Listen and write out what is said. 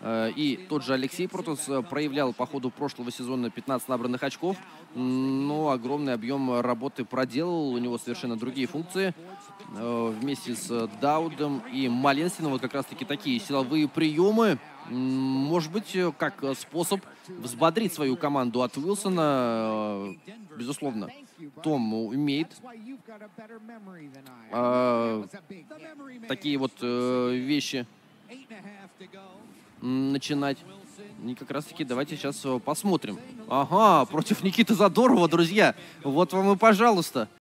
И тот же Алексей Протас проявлял по ходу прошлого сезона 15 набранных очков, но огромный объем работы проделал, у него совершенно другие функции. Вместе с Даудом и Малинстином вот как раз-таки такие силовые приемы. Может быть, как способ взбодрить свою команду от Уилсона, безусловно. Том умеет такие вот вещи начинать. И как раз-таки давайте сейчас посмотрим. Ага, против Никиты Задорова, друзья. Вот вам и пожалуйста.